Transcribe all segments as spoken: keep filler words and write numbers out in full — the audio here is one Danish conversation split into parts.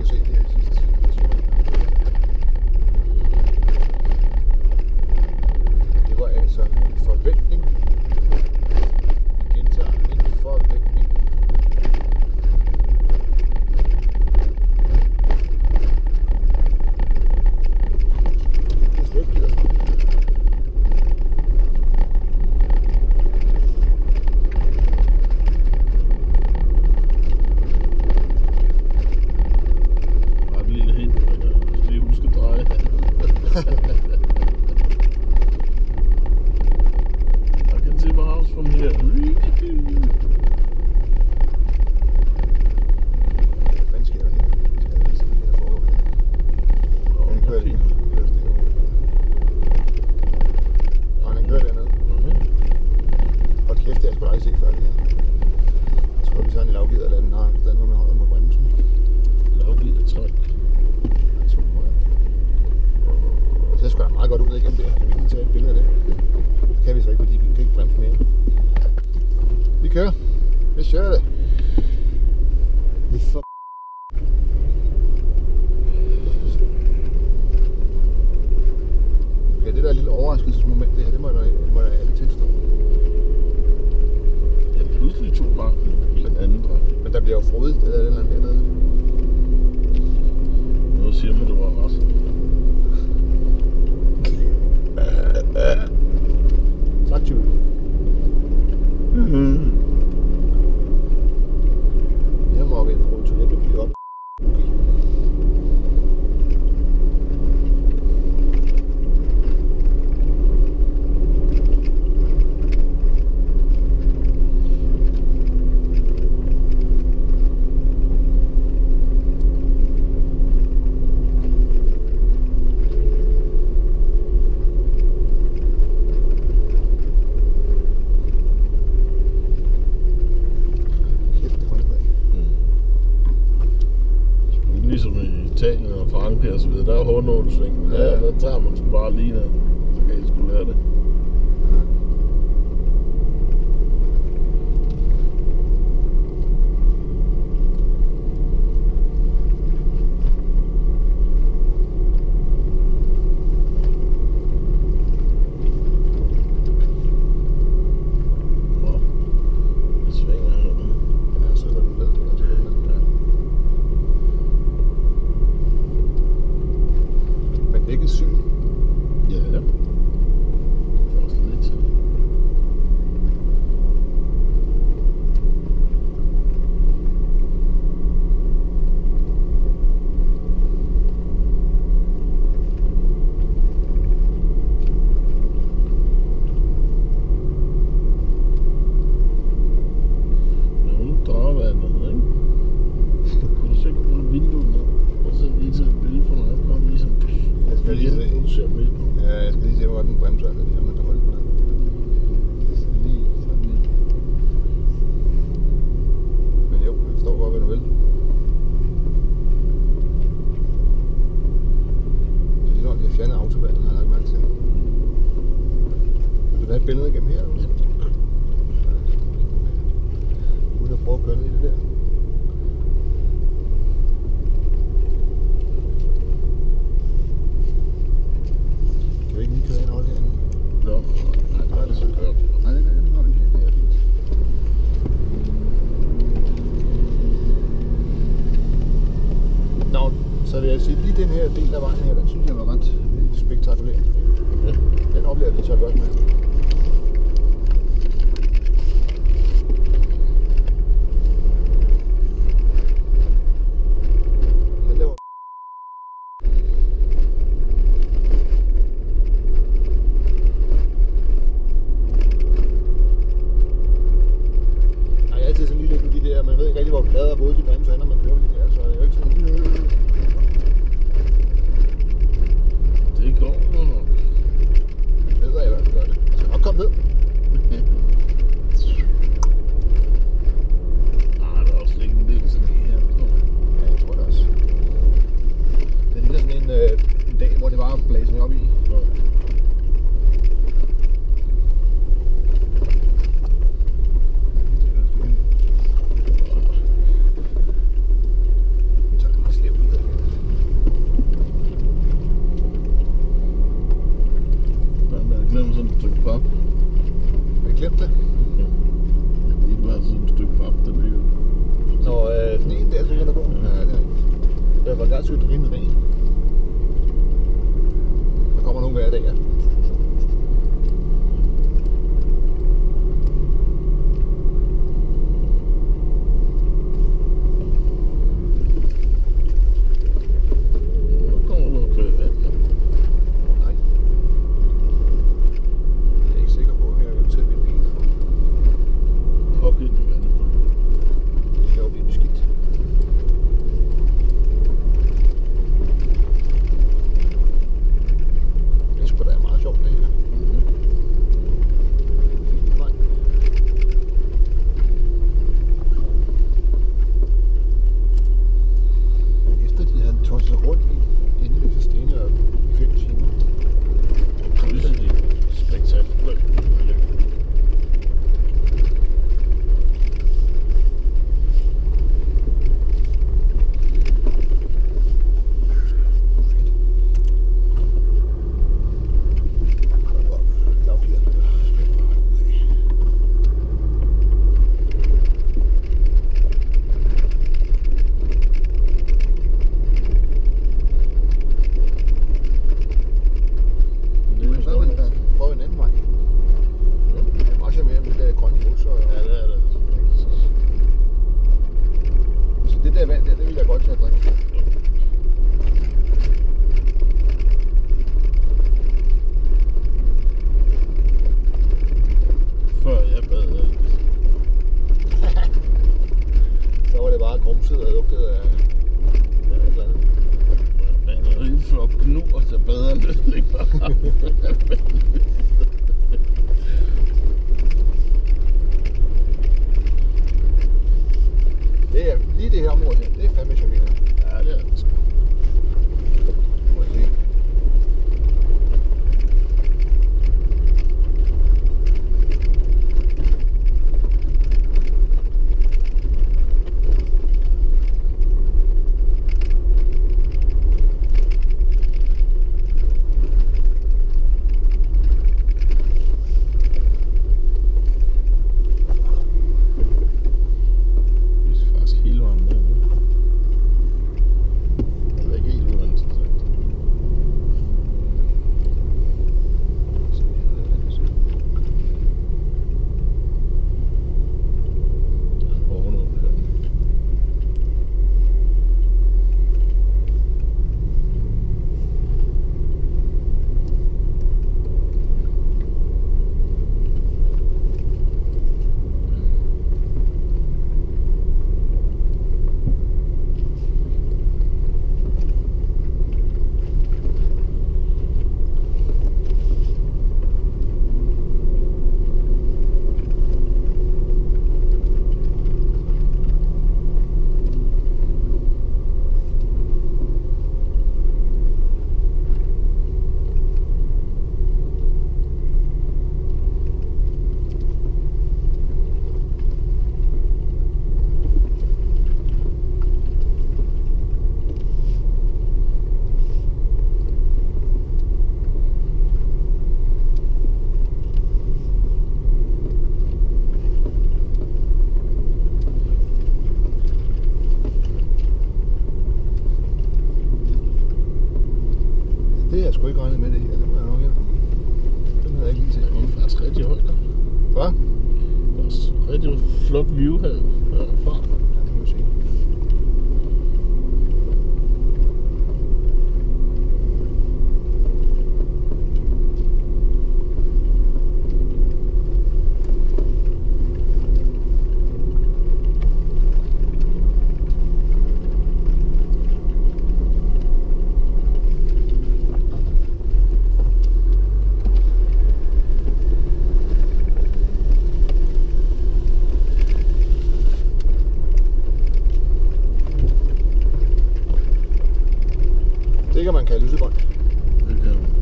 se det her sidste. Det var altså en forventning. Vi gentager en forventning. Det er slet ikke givet. Der er hårdnålesvingen. Ja, der tager man sgu bare lige ned. Så kan I sgu lære det. Så vil jeg sige, lige den her del af vejen her, den synes jeg var ret spektakulær. Ja. Den oplever vi så godt med. Den laver... Ej, jeg er altid sådan lige lidt med de der, man ved ikke rigtig, hvor glade og våde de bremser er, når man kører med de der, så er det jo ikke sådan... Det går nok. Det ved jeg i hvert fald gør det. Jeg skal nok komme ned. Nej, der er også lidt en del sådan her. Ja, jeg tror det også. Det ligner sådan en, øh, en dag, hvor det var at blæse mig op i. Ja. er altid rimelig rent. Der kommer nogle hver dag, ja. Det er lige det her område her, det er fandme charmerende. Ja, det er det. Det er jeg sgu ikke regnet med det her, det må jeg nok ikke. Den havde jeg ikke lige set. Det er faktisk rigtig højt der. Hvad? Det er også rigtig flot view her herfra. Ja, det kan vi se. Det kan man kalde lysebånd. Det kan man.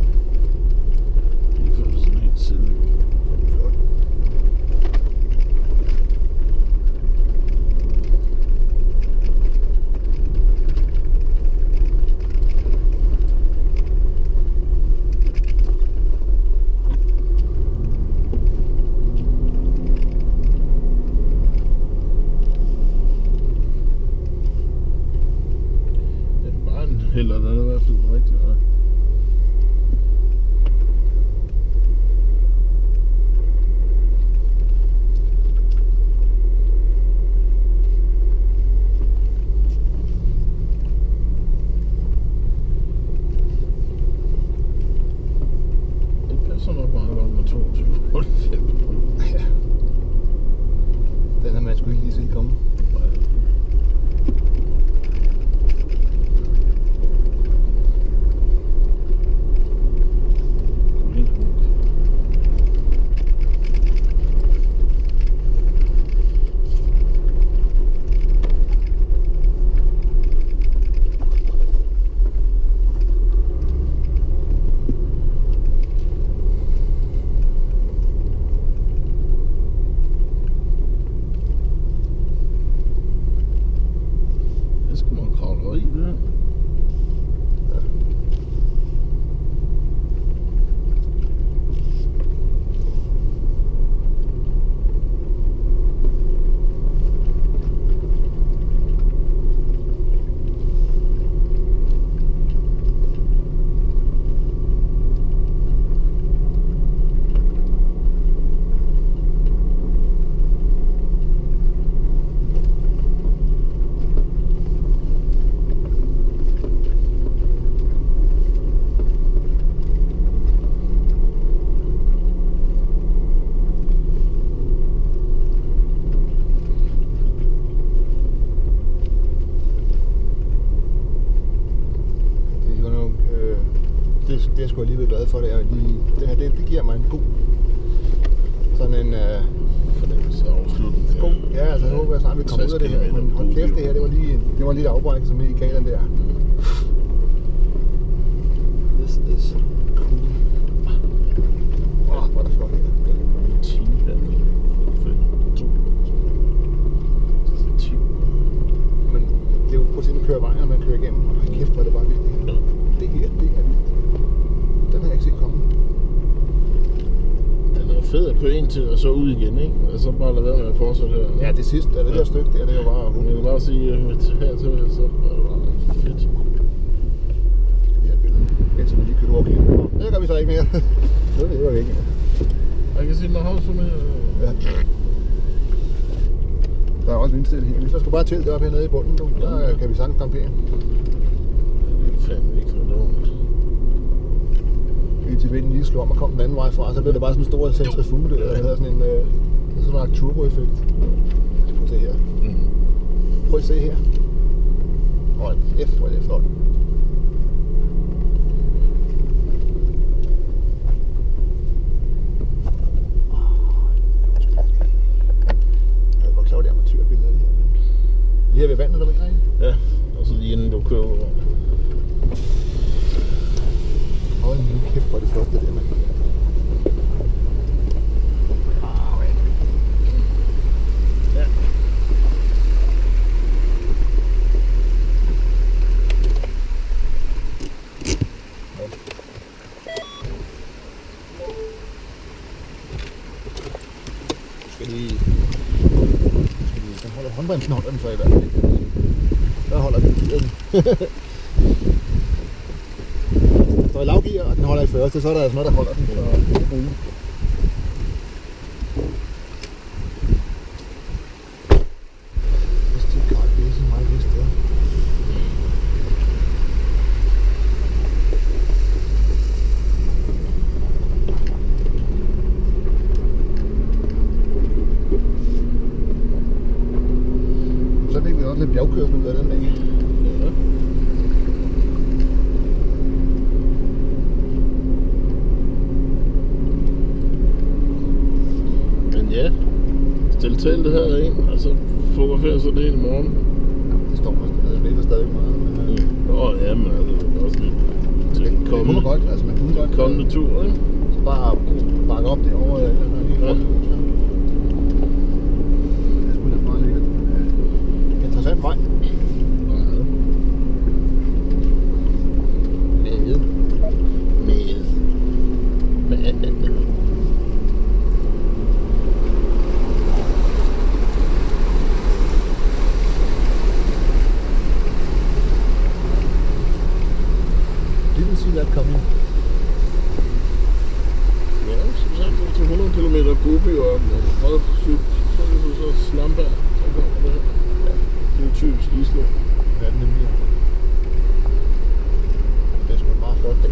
Det føles sådan helt silde. Flot. billeder, den er i hvert fald rigtigt. Ja. Så nok meget godt med toogtyve komma fem. Ja. Den har man sgu ikke lige set komme. Det, det er jeg sgu alligevel glad for. Det, er, de, det, her, det, det giver mig en god sådan en uh, fornemmelse af afslutning. God, ja, altså nu håber jeg snart, vi kommer ud af det her. Men hold kæft, det her, det var lige, det var lige et afbræk, som i gav den der. This is cool. Åh, oh, hvor er der flot her. Men det er jo på sin køre vejen, når man kører igennem. Og kæft, hvor er det bare vildt det her. Det her, det er vildt. Den har jeg ikke set komme. Den er fed at køre ind til og så ud igen, ikke? Og så bare lade være med at fortsætte her. Ja, det sidste, det der stykke der, det er jo bare... Hun vil bare sige, at her til så er det bare fedt. Det her billede. Indtil man lige kører over kæden. Det gør vi så ikke mere. Det var vi ikke. Jeg kan sige, den har havs for mig. Ja. Der er også vindstille her. Hvis der skal bare til det op hernede i bunden, du, der kan vi sagtens campere. Det er fandme ikke så dumt. Indtil vinden lige slår om og kom den anden vej fra, så bliver det bare sådan en stor centrifuge, der hedder sådan en øh, sådan en turboeffekt. Prøv at se her. Mm. Prøv at se her. Hold F, hvor er det flot. Jeg er godt klar, det er amatørbilleder det her. Lige her ved vandet, der mener, ikke? Ja, og så lige inden du kører over. Hold nu kæft, hvor er det flot det der, mand. Ah, man. Ja. Du skal lige... Du skal lige... Den holder håndbremsen, holder den så i hvert fald. Der holder den gearen. Der er lavgear, og den holder i første, så er der altså noget, der holder den. Så det er bruge. Hvis det er godt, det er så meget vist der. Så fik vi også lidt bjergkørsel ud af den dag. Ja. Ja, stil teltet her ind, og så fotograferer sådan en i morgen. Ja, det står faktisk, det er stadig meget. Men, Åh, oh, ja, men altså, det er også lidt til det kommende, kunne godt, altså man kunne godt. kommende tur, ikke? Så bare bakke op derovre, eller helt Ja. rundt. Det er sgu lidt meget lækkert. Interessant vej. Med. Med. Med. kommer det her. Det er jo typisk Island. Ja, den nemlig. Det er sgu en meget flot dag.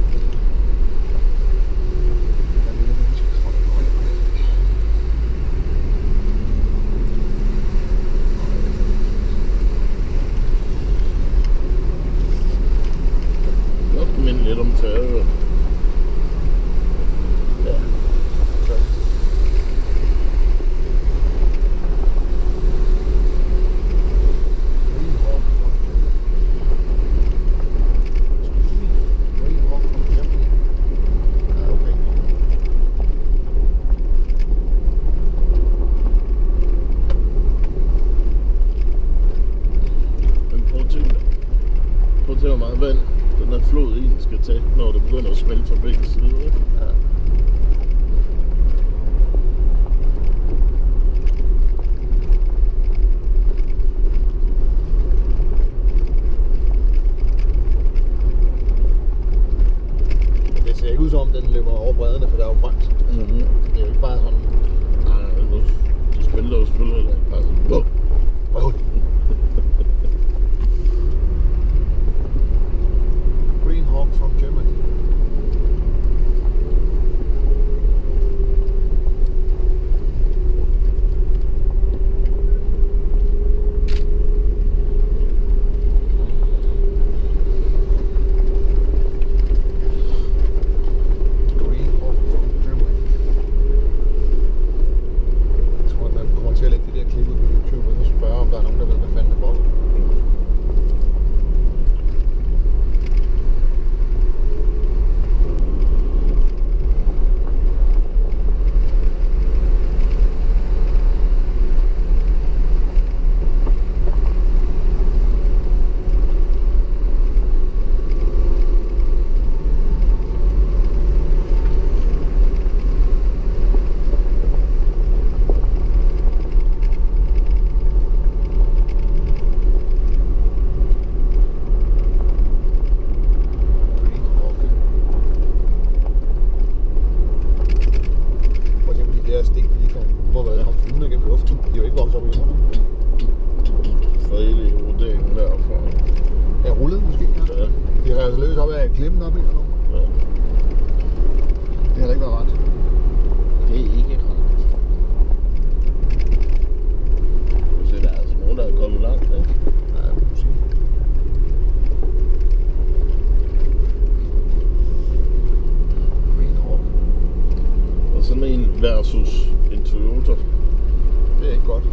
Godt minde lidt om Færøerne. Ja. Så. Prøv at tænke, hvor meget vand den her flod egentlig skal tage, når det begynder at smelte fra begge sider. Ja. Det ser ikke ud som om den løber over bredderne, for der er jo grønt. Mm-hmm. Det er jo ikke bare sådan. Nej, nu de smelter jo selvfølgelig heller ikke bare sådan. Wow. Wow. Green Hawk from Germany. Green Hawk from Germany. Jeg tror, at man kommer til at lægge det der klip ud på YouTube og så spørge, om der er nogen, der ved, hvad fanden det foregår. Klippen op i eller noget? Ja. Det har da ikke været ret. Det er ikke ret. Så der er altså nogen, der er kommet langt, ikke? Ja, jeg må sige. Green Hawk. Og sådan en versus en Toyota. Det er ikke godt.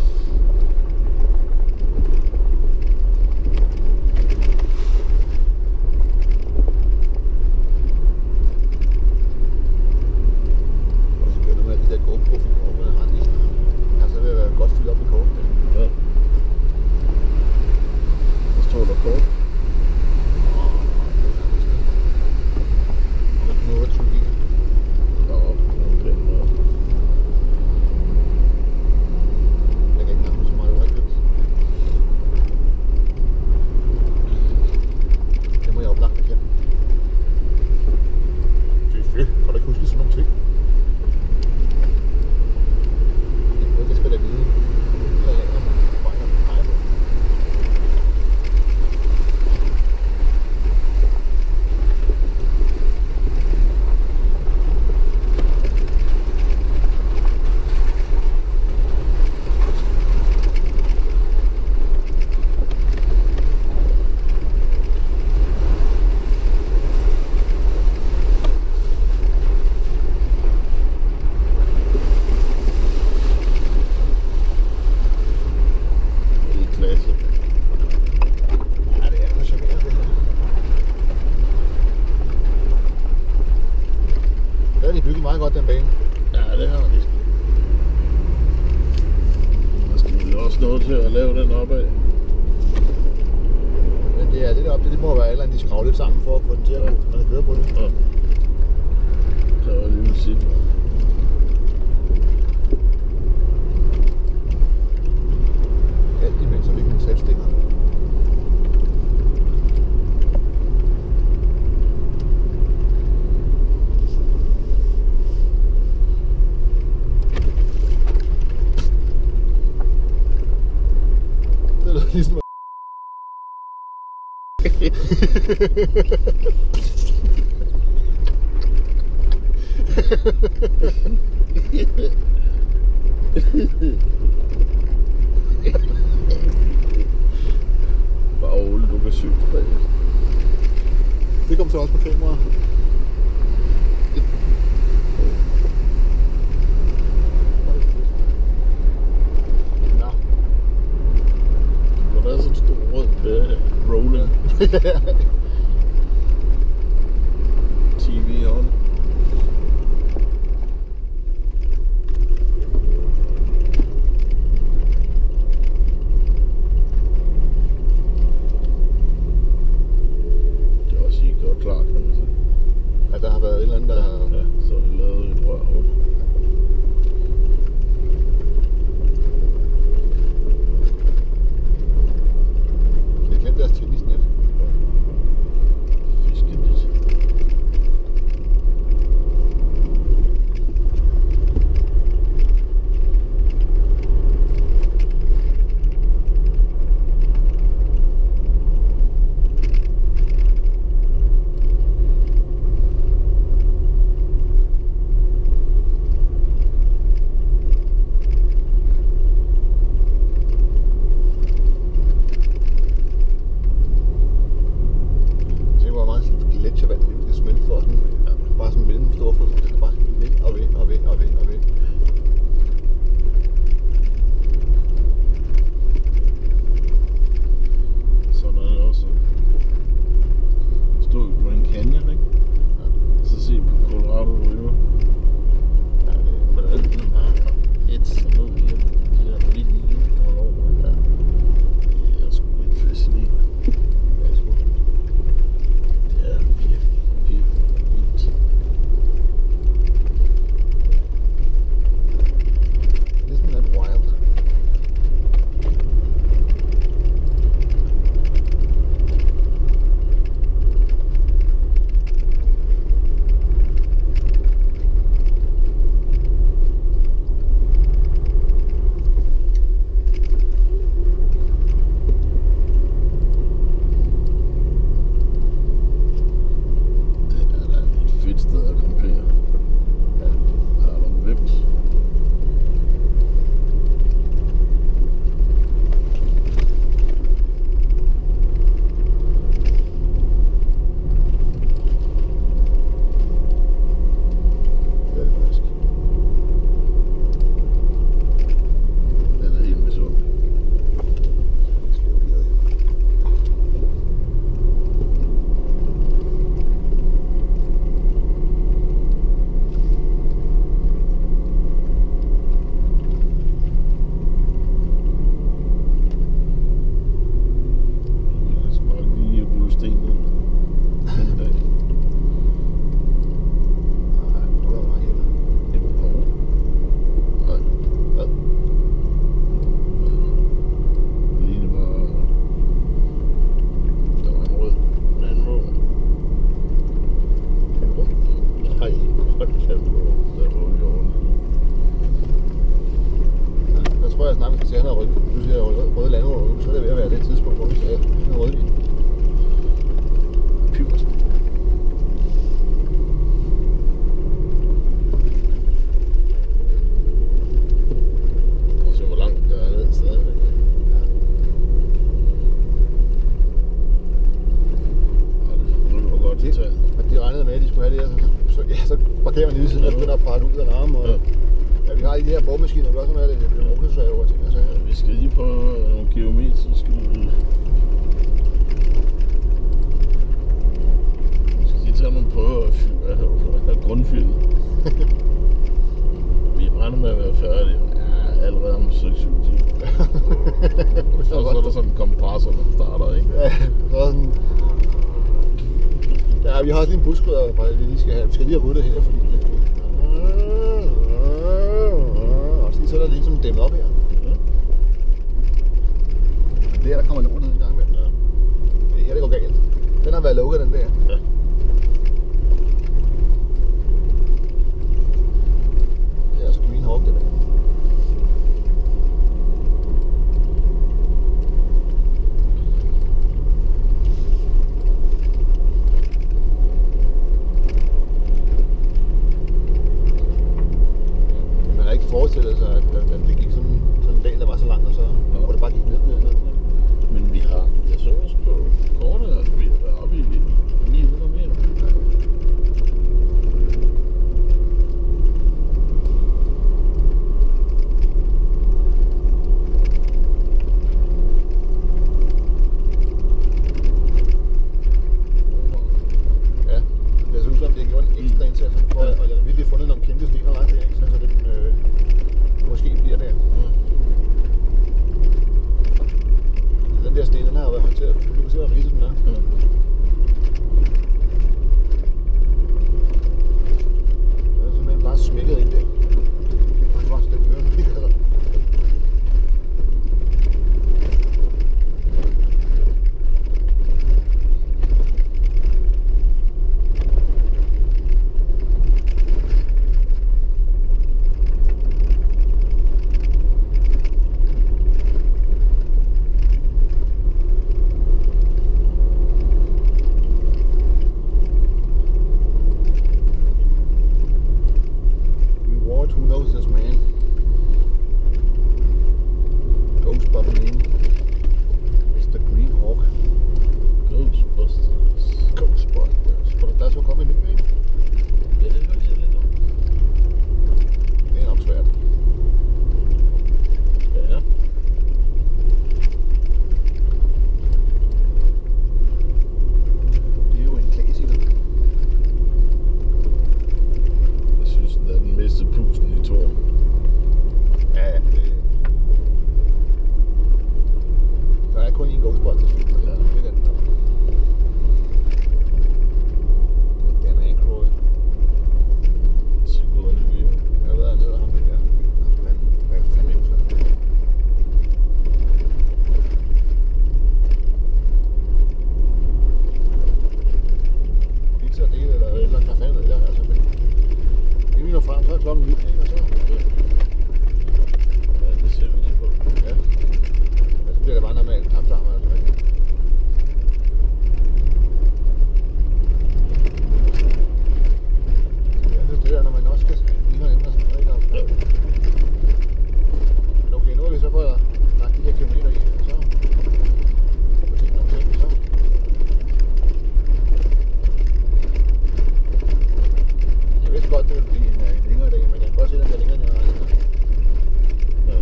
Meget godt, den bane. Ja, det har de. Der skal vi også noget til at lave den opad. Men det er det deroppe, det må være et eller andet, de skravler lidt sammen for at få den til at gå, når det kører på det. Ja. Så var det lige sige. Alt imens, så vi kan sætte stikker. ligesom Bare Ole, du kan sygt bag. Det kom så også på kamera. Nå. Hvor der er sådan en stor rød pære rolling. T V on. Det er også ikke godt klart, kan man sige. At der har været et eller andet, der har... Ja, så er det lavet et rør rundt. Det er glemt deres tennisnet. Fiskenet. gletsjervand, det skal smelte for sådan, ja, bare sådan mellem storflod, det skal bare ved og ved og ved og ved og ved. Sådan er det også. Stå på en canyon, ikke? Ja. Så se på Colorado River. Ja, det er det. Et sådan noget her, de her vildt i nogle år. Ja. Det er sgu lidt fascinerende. Ja, det er sgu. Det er virkelig, virkelig vildt. Isn't that wild? Boremaskiner, der sådan er det, det er motorsaver og ting og sager. Ja, vi skal lige på nogle geometriske ud. Vi skal lige tage nogle prøver af grundfyldet. Vi regner med at være færdige ja, allerede om seks syv timer. Og så er der sådan en kompressor, der starter, ikke? Ja, så er sådan... Ja, vi har også lige en buskrydder, vi lige skal have. Vi skal lige have ryddet her, fordi... Så er der ligesom dæmmet op her. Ja. Det her, der kommer lort ned en gang med. Ja. Det her, det går galt. Den har været lukket, den der. Ja. Det er altså Green Hawk, det der. til, du kan se, hvor ridset den er. Ja. Den er simpelthen bare smækket ind der. Det var et stykke øre. Who knows this man? Ghost bubbling in. mister Green Hawk. Ghostbusters. Ghostbusters. Tror du, der er så kommet en ny, ikke? Ja, det hørte jeg lidt om. Det er nok svært. Ja. Det er jo en klassiker. Jeg synes, den er den meste pusten i toren. Ja, ja. Det... Der er kun én Ghostbusters film, og det, ja. Det er den der. Med Dan Aykroyd. Sigourney Weaver. Jeg har været nede af ham, det der. Hvad fanden er det? Pizza det eller eller hvad fanden er det? Altså, men det vi når frem, så er klokken ni, ikke? Og så... Ja, det ser vi lige på. Ja. Ja, så bliver det bare normalt tabt sammen, altså, ikke? Ja, det er det der, når man også skal lige ændre sig, ikke? Ja. Men okay, nu har vi så fået lagt de her kilometer i, og så... Så tænker nogle ting, så... Jeg vidste godt, det ville blive en, en længere dag, men jeg kan godt se, at den er længere, end jeg har regnet med. Ja.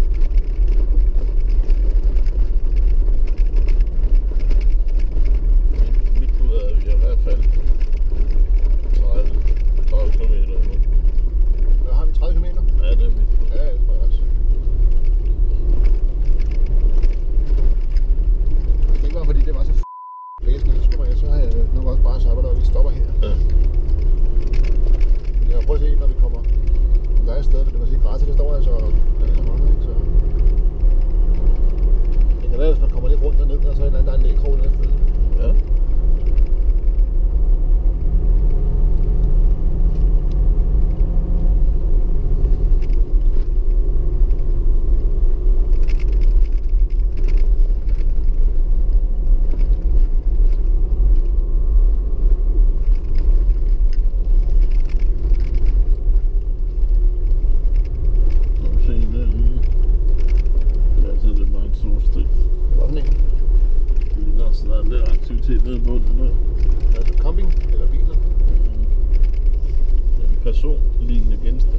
Mit, mit bud er, at vi har i hvert fald tredive kilometer endnu. Der har vi tredive kilometer. Ja, det er mit bud. Ja, det tror jeg også. Hvis det ikke var fordi det var så f***ing blæsende, så skulle man, så havde jeg nok også bare sagt, at vi stopper her. Ja. Men jeg har prøvet at se, når vi kommer. Der er et sted, men du kan se, græsset det står altså der er så mange, ikke? Så... Det kan være, hvis man kommer lidt rundt derned, og så er der en anden lægekrog et sted. Ja. Aktivitet nede på den her. Altså camping eller biler? Mm. En personlignende genstand.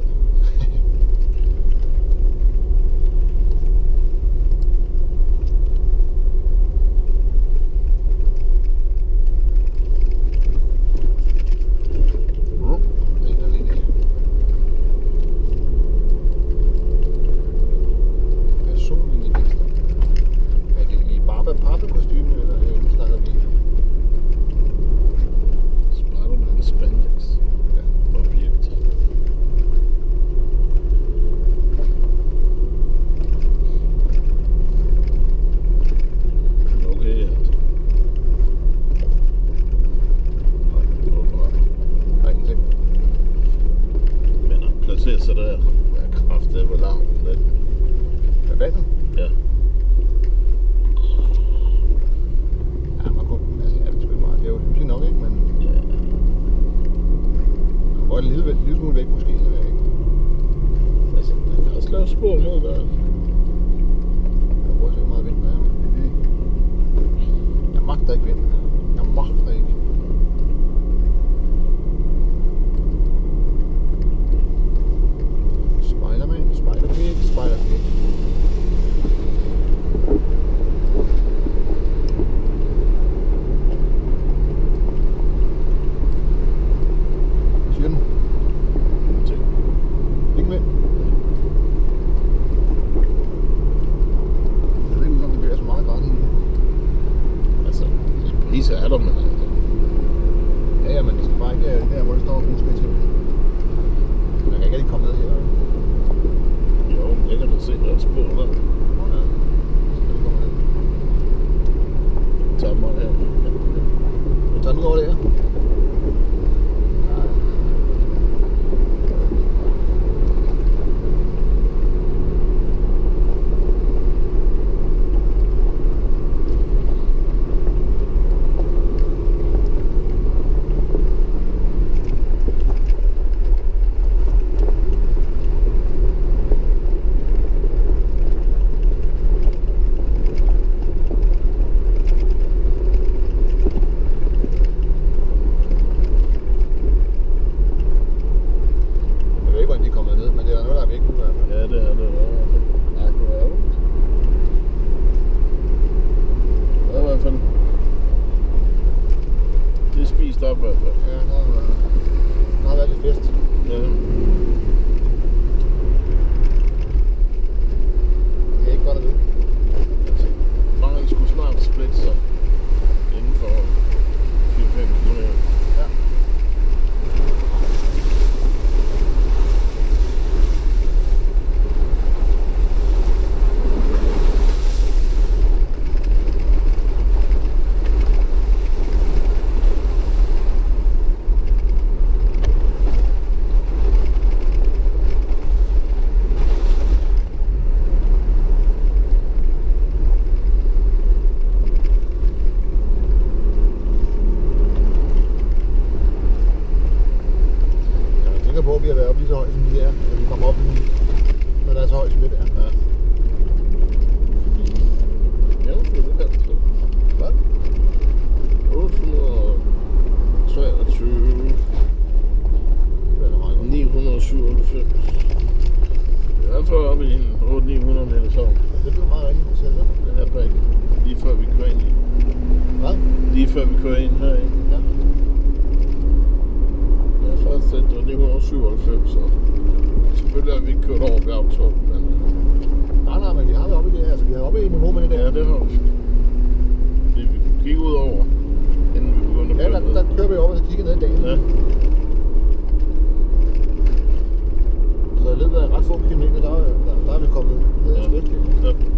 is er der, men altså. Ja, ja, men det skal bare ikke der, hvor det står grusskridt til. Man kan ikke rigtig komme ned her. Jo, jeg kan da se, der er spor der. Nå ja, så kan vi komme ned. Tag mig her. Vi tager den ud over det her. Stop i hvert fald. Ja, der har været, der har været lidt fest. Ja. Det er ikke godt at vide. Altså, mange skulle snart splitte sig inden for fire fem kilometer. Ja. På, vi har været oppe lige så højt som vi er, når vi kommer op, når der er så højt som det der. Ja. Ja, det er det så. Hvad? otte hundrede og treogtyve. ni hundrede og syvoghalvfems. I hvert fald oppe i en otte til ni hundrede meter så. Det bliver meget rigtigt, ser du? Den er bag. Lige før vi kører ind i. Hvad? Lige før vi kører ind herinde. Ja. Først det var ni hundrede og syvoghalvfems, så selvfølgelig har vi ikke kørt over bjergtop, men... Nej, nej, men vi har været oppe i det her, altså vi har oppe i niveau med det der. Ja, det har vi. Vi kunne kigge ud over, inden vi begyndte at køre. Ja, der, der kører vi over og kigger ned i dagen. Ja. Så i løbet af ret få kilometer, der, der, der er vi kommet ned i ja. Skøtskæld. Ja.